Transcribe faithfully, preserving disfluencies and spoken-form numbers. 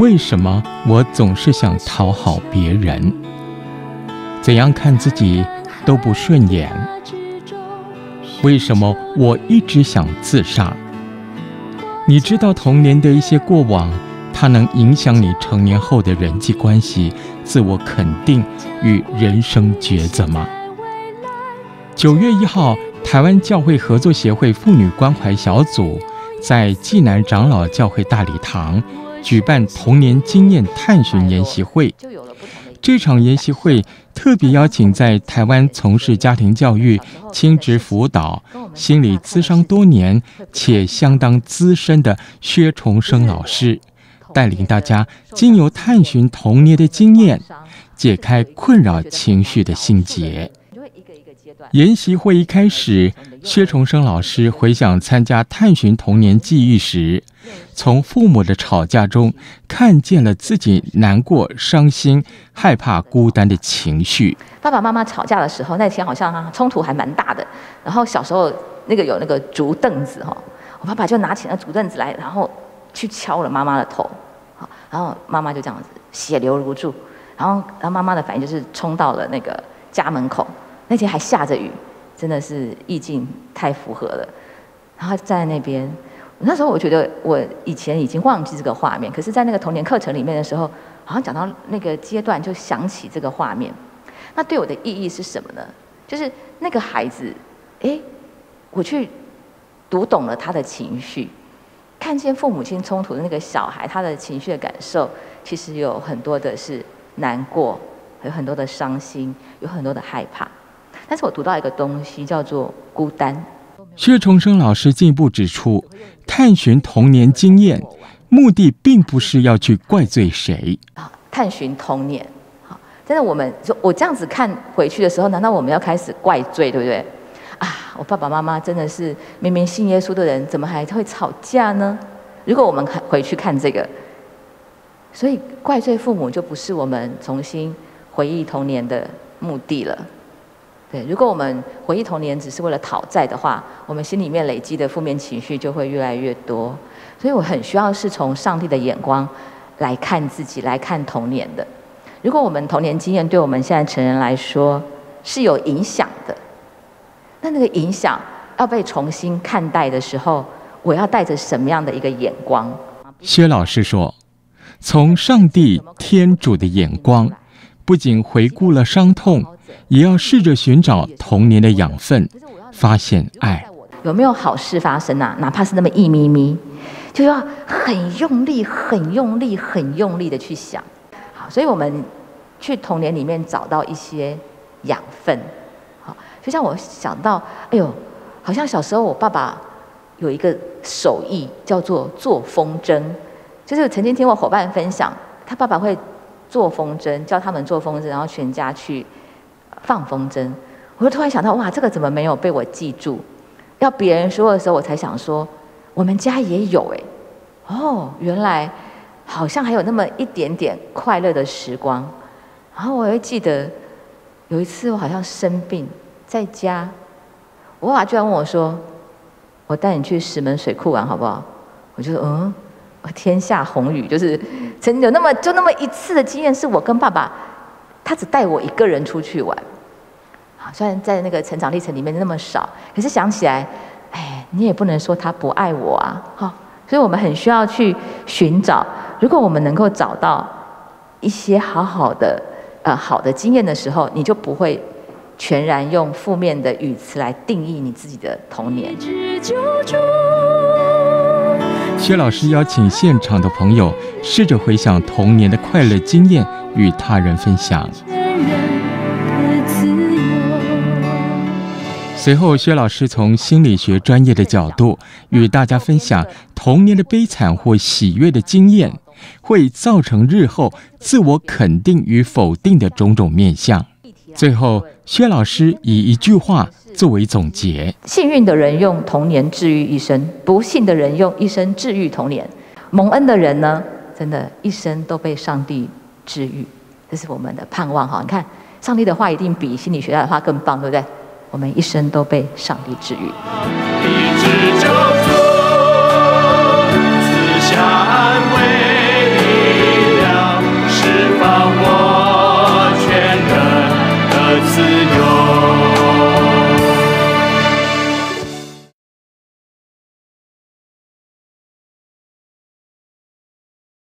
为什么我总是想讨好别人？怎样看自己都不顺眼？为什么我一直想自杀？你知道童年的一些过往，它能影响你成年后的人际关系、自我肯定与人生抉择吗？九月一号，台湾教会合作协会妇女关怀小组在暨南长老教会大礼堂举办童年经验探寻研习会。这场研习会特别邀请在台湾从事家庭教育、亲职辅导、心理咨商多年且相当资深的薛崇生老师，带领大家经由探寻童年的经验，解开困扰情绪的心结。研习会一开始，薛崇生老师回想参加探寻童年记忆时，从父母的吵架中看见了自己难过、伤心、害怕、孤单的情绪。 爸爸妈妈吵架的时候，那天好像冲突还蛮大的。然后小时候那个有那个竹凳子哈，我爸爸就拿起那竹凳子来，然后去敲了妈妈的头，然后妈妈就这样子血流如注，然后然后妈妈的反应就是冲到了那个家门口。那天还下着雨，真的是意境太符合了。然后在那边，那时候我觉得我以前已经忘记这个画面，可是在那个童年课程里面的时候，好像讲到那个阶段就想起这个画面。那对我的意义是什么呢？就是那个孩子，哎，我去读懂了他的情绪，看见父母亲冲突的那个小孩，他的情绪的感受，其实有很多的是难过，有很多的伤心，有很多的害怕。但是我读到一个东西叫做孤单。 薛崇生老师进一步指出，探寻童年经验，目的并不是要去怪罪谁。 探寻童年，真的，我们就我这样子看回去的时候，难道我们要开始怪罪，对不对？啊，我爸爸妈妈真的是明明信耶稣的人，怎么还会吵架呢？如果我们回去看这个，所以怪罪父母就不是我们重新回忆童年的目的了。对，如果我们回忆童年只是为了讨债的话，我们心里面累积的负面情绪就会越来越多。所以我很需要是从上帝的眼光来看自己，来看童年的。如果我们童年经验对我们现在成人来说是有影响的，那那个影响要被重新看待的时候，我要带着什么样的一个眼光？ 薛老师说，从上帝天主的眼光，不仅回顾了伤痛，也要试着寻找童年的养分，发现爱。 有没有好事发生啊？哪怕是那么一咪咪，就要很用力、很用力、很用力的去想。好，所以我们去童年里面找到一些养分。好，就像我想到，哎呦，好像小时候我爸爸有一个手艺叫做做风筝，就是曾经听我伙伴分享，他爸爸会做风筝，教他们做风筝，然后全家去放风筝。我就突然想到，哇，这个怎么没有被我记住？要别人说的时候，我才想说，我们家也有哎，哦，原来好像还有那么一点点快乐的时光。然后我会记得有一次我好像生病在家，我爸爸居然问我说：“我带你去石门水库玩好不好？”我就说：“嗯。”天下红雨，就是曾经有那么就那么一次的经验，是我跟爸爸，他只带我一个人出去玩。好，虽然在那个成长历程里面那么少，可是想起来，哎，你也不能说他不爱我啊，哈。所以我们很需要去寻找，如果我们能够找到一些好好的呃好的经验的时候，你就不会全然用负面的语词来定义你自己的童年。 薛老师邀请现场的朋友试着回想童年的快乐经验，与他人分享。随后，薛老师从心理学专业的角度与大家分享童年的悲惨或喜悦的经验会造成日后自我肯定与否定的种种面向。最后，薛老师以一句话作为总结： 幸运的人用童年治愈一生，不幸的人用一生治愈童年。蒙恩的人呢，真的一生都被上帝治愈，这是我们的盼望哈。你看，上帝的话一定比心理学家的话更棒，对不对？我们一生都被上帝治愈。